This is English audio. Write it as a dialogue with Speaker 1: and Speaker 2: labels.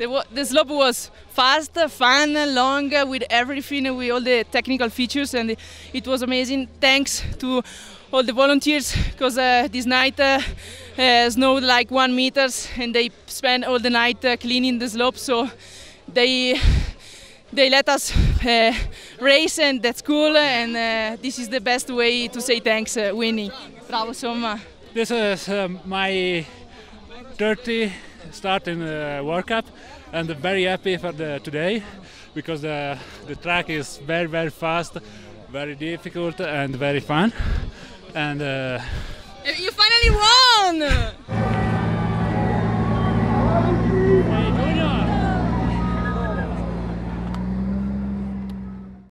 Speaker 1: The slope was fast, fun, long, with everything, with all the technical features, and it was amazing. Thanks to all the volunteers, because this night snowed like 1 meter, and they spent all the night cleaning the slope. So they let us race, and that's cool. And this is the best way to say thanks, Winnie. Bravo, Somma.
Speaker 2: This is my 30 start in the World Cup, and I'm very happy for today, because the track is very, very fast, very difficult, and very fun. And
Speaker 1: you finally won!